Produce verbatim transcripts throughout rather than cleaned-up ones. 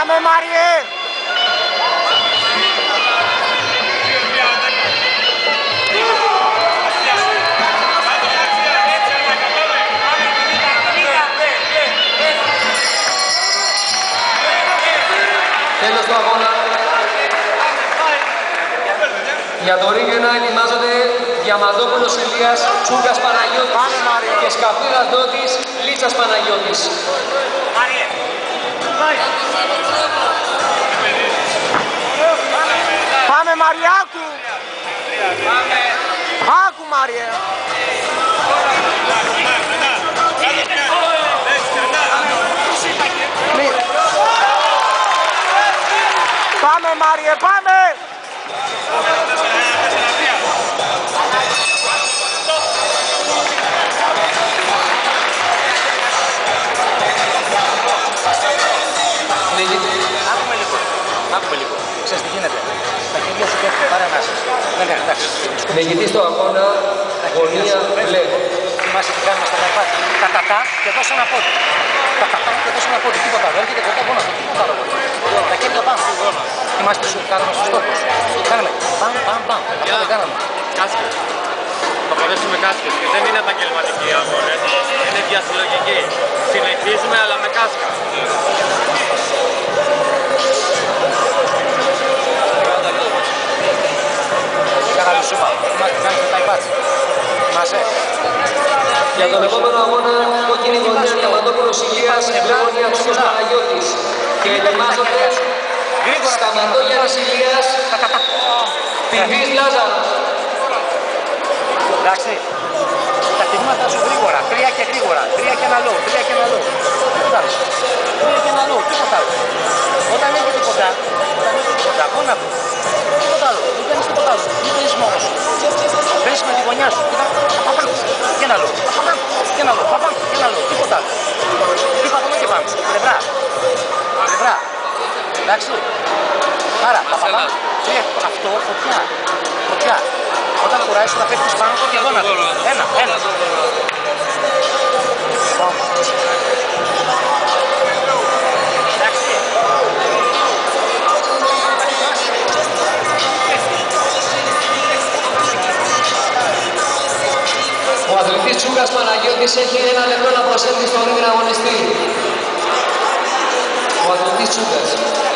Πάμε Μάριε! Τέλος του αγώνα. Για το ring ένα ετοιμάζονται Διαμαντόπουλος Ηλίας, Τσούγκας Παναγιώτης και Σκαφίδας Δότης, Λίτσας Παναγιώτης. Πάμε Μαριάκου! Άκου Μάριε! Πάμε Μάριε, πάμε! Άκουμε λίγο, άκουμε λίγο. Ξέρεις τι γίνεται. Τα χέρια σου πέφτουν, πάρε ανάσες. Ναι, ναι, εντάξει. Νικητής στο αγώνα, γωνία μπλε. Θυμάσαι τι κάνουμε στα Καρπάτια. Κατατά και δώσε ένα πόδι. Κατατά και δώσε ένα πόδι. Τίποτα άλλο. Έρχεται κοντά γόνα σου. Τίποτα άλλο. Τα χέρια πάνω. Θυμάσαι τι σου κάνουμε στους στόχους. Κάναμε παμ, παμ, παμ. Αυτό δεν κάναμε. Κάσκετ. Θα φορέσουμε κάσκετ και δεν είναι επαγγελματικοί αγώνες. Είναι διασυλλογικοί. Συνεχίζουμε αλλά με κάσκα. Μεγάλη σούμα. Θυμάσαι τι κάνουμε τα υπάτς. Θυμάσαι. Για τον επόμενο αγώνα, κόκκινη γωνία Διαμαντόπουλος Ηλίας, μπλε γωνία Τσούγκας Παναγιώτης. Και ετοιμάζονται Σταματόγιαννης Ηλίας, Πιβής Λάζαρος. Εντάξει. Τα κινήματα σου γρήγορα. Τρία και γρήγορα. Τρία και ένα λόγο. Τρία και ένα λόγο. Τίποτα άλλο. Τρία και ένα λόγο. Τίποτα άλλο. Όταν έρχεται κοντά, όταν έρχεται κοντά, πόνα του. Τίποτα άλλο. Δεν κάνεις τίποτα άλλο. Μην το είσαι μόνος σου. Παίρνεις με τη γωνιά σου. Κοίτα. Παπαπαμ. Και ένα λόγο. Παπαπαμ. Και ένα λόγο. Παπαπαμ. Και ένα λόγο. Τίποτα άλλο. Τι πατούμε και πάμε. Πλευρά. Πλευρά. Εντάξει. Άρα, παπαπαμ. Τρία. Αυτό φωτιά. Φωτιά. Όταν κουράζεις θα πέφτεις πάνω του και γόνατο. Ένα, ένα. Εντάξει. Ο αθλητής Τσούγκας Παναγιώτης έχει ένα λεπτό να προσέλθει στον ring να αγωνιστεί. Ο αθλητής Τσούγκας.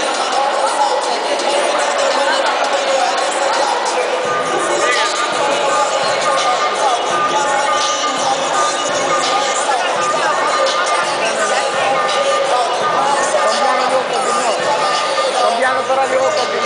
Τον πιάνω τώρα λίγο κοντινό.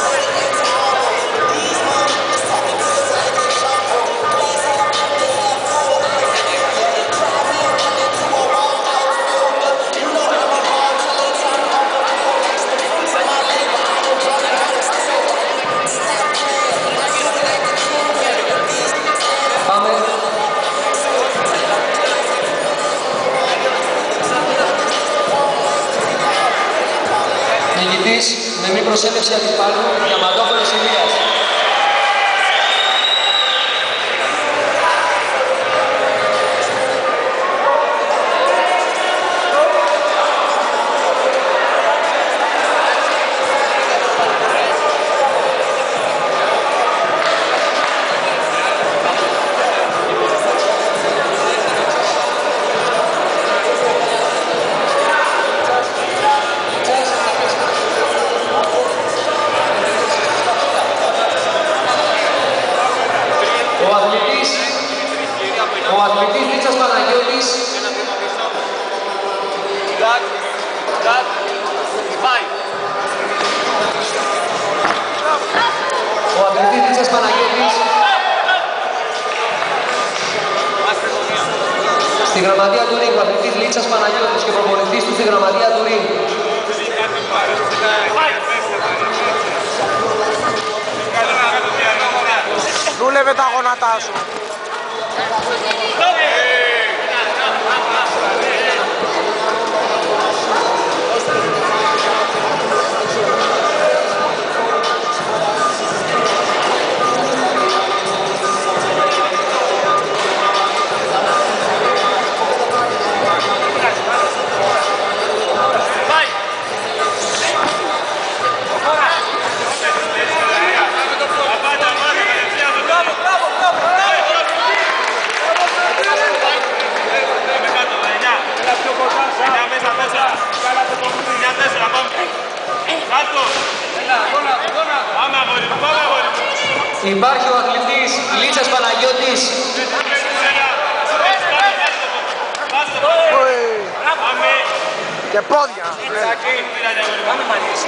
Πάμε. Νικητής με μη προσέλευση αντιπάλου, Διαμαντόπουλος Ηλίας. Ο αθλητής Λίτσας Παναγιώτης. Ο αθλητής Λίτσας Παναγιώτης. Στη γραμματεία του ring, ο αθλητής Λίτσας Παναγιώτης και προπονητής του στη γραμματεία του ring. Δούλευε τα γόνατά σου. Υπάρχει ο αθλητής Λίτσας Παναγιώτης. Και πόδια. Πάμε Μαρίες.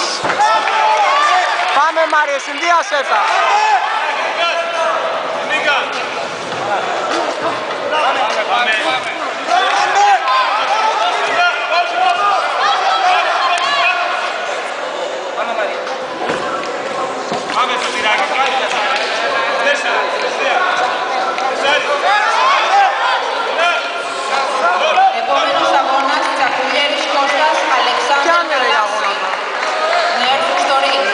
Πάμε Μάριε, συνδύασέ τα. Πάμε Μαρία. Πάμε στο τυράκι, κάτι θα σας. Τέσσερα, τέσσερα. Επόμενος αγώνας, Τσακουλιέρης Κώστας, Αλεξάνδρου Καλάσης. Να έρθουν στο ring.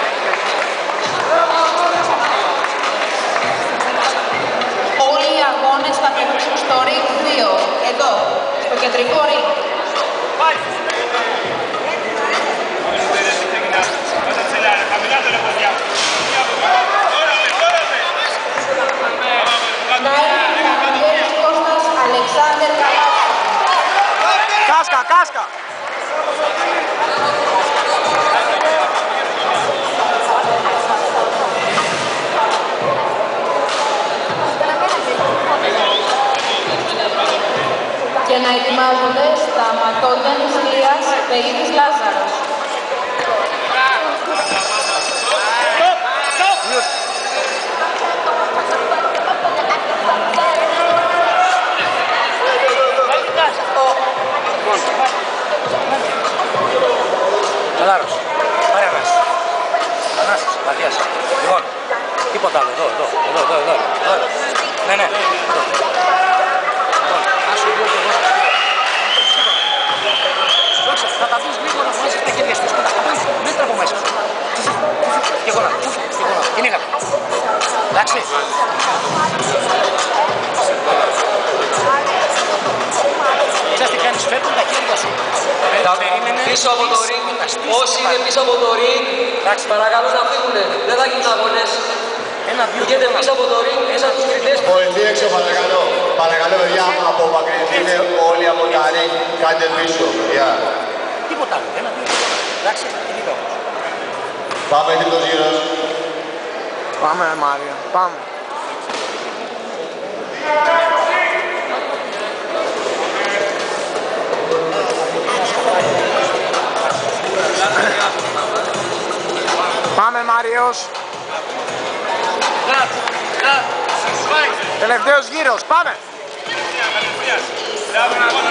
Όλοι οι αγώνες θα παιχθούν στο ring δύο, εδώ, στο κεντρικό ring. Να έρθουν Τσακουλιέρης Κώστας, Αλεξάνδρου Καλάσης. Κάσκα, κάσκα. Και να ετοιμάζονται στα ματώντια της Λίας Παΐδης Λάζαρος. Καλάρος. Πάρε Ανάσης. Ανάσης, Μαθίας. Λοιπόν, τίποτα άλλο. Εδώ, εδώ, εδώ, εδώ, εδώ. εδώ. Ναι, ναι. Εδώ. Λοιπόν, άσου δύο και εδώ. Δόξα, θα τα δεις γρήγορα που βάζεις τα χέρια στους. Κοίτα, μέτρα από μέσα. Και γόνα, και γόνα. Κυνήγα. Εντάξει. Ξέρεις τι κάνεις, φέρνουν τα χέρια σου. Πίσω από το ring, όσοι είναι πίσω από το ring, παρακαλώ να φύγουνε. Δεν θα γίνουν αγώνες. Βγείτε πίσω από το ring, μέσα από τους κριτές. Βοηθή έξω παρακαλώ. Παρακαλώ παιδιά, απομακρυνθείτε όλοι από τα ring. Κάντε πίσω, παιδιά. Τίποτα άλλο. Ένα, δύο, εντάξει, κυνήγα όμως. Πάμε τρίτος γύρος. Πάμε Μάρια, πάμε. Πάμε Μάριος. Τελευταίος γύρος, πάμε.